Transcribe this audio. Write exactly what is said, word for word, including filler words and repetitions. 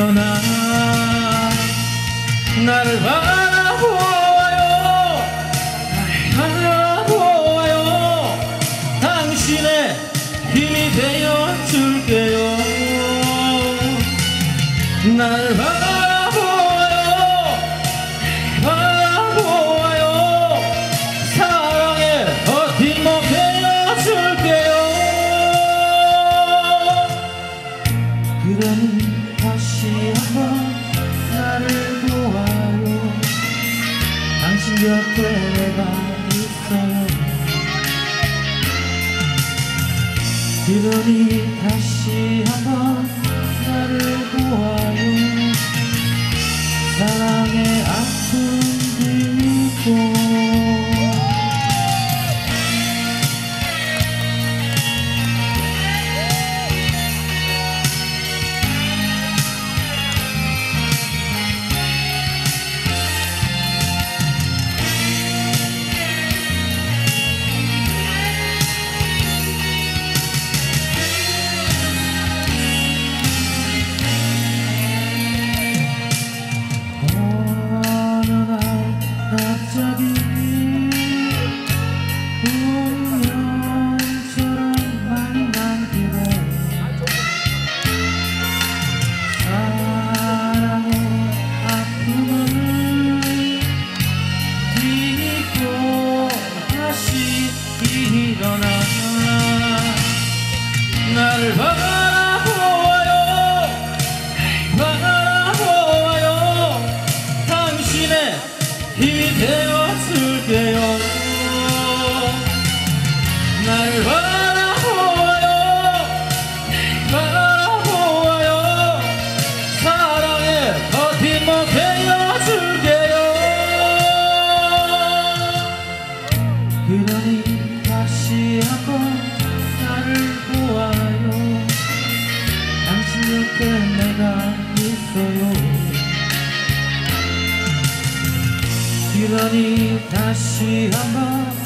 일어나 나를 바라보아요. 바라보아요. 당신의 힘이 되어 줄게요. 나를 바라보아요. 바라보아요. 사랑의 버팀목 되어 줄게요. 그러니 다시 한번 나를 보아요. 당신 곁에 내가 있어요. 그러니 다시 한번 나를 보아요. 사랑의 아픔 들고 갑자기 운명처럼 만난 그대 사랑의 아픔을 딛고 다시 일어나 나를 바라보아요. 바라보아요. 당신의 힘이 되어줄게요. 나를 바라보아요. 바라보아요. 사랑의 버팀목 되어줄게요. 그러니 다시 한번 나를 보아요. 당신 곁에 내가 있어요. 그러니 다시 한번